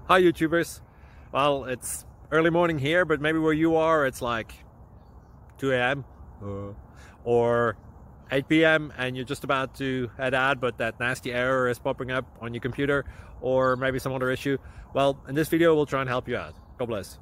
Hi YouTubers. Well, it's early morning here, but maybe where you are it's like 2 a.m. or 8 p.m. and you're just about to head out, but that nasty error is popping up on your computer, or maybe some other issue. Well, in this video we'll try and help you out. God bless.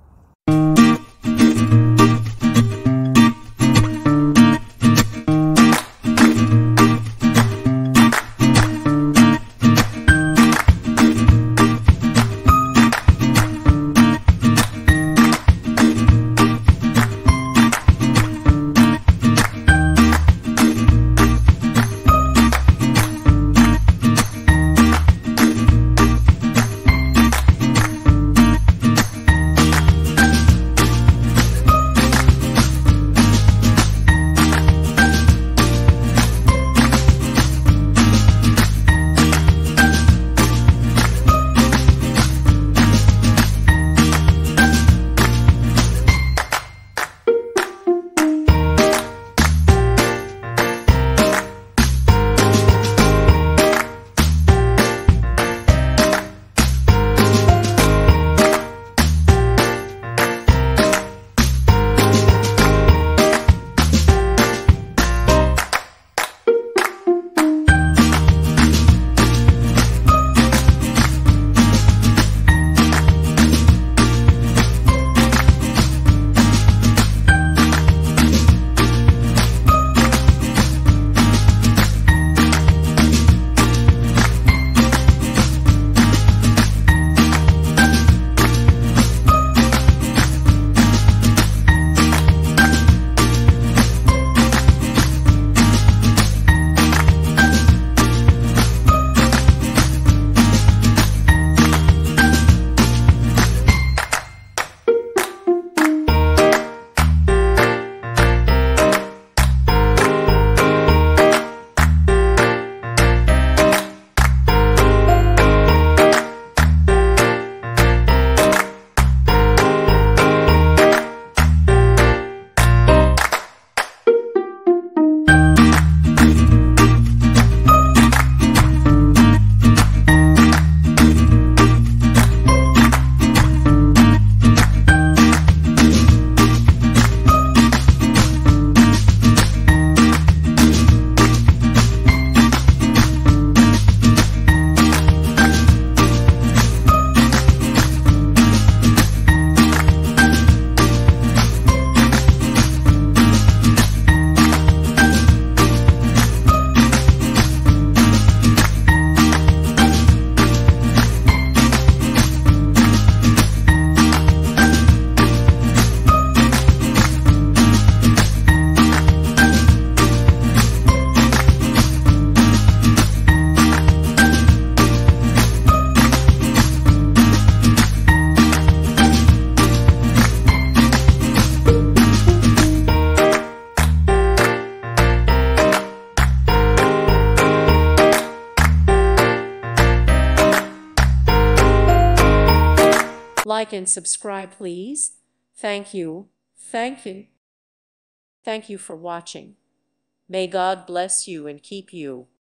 Like and subscribe, please. Thank you. Thank you. Thank you for watching. May God bless you and keep you.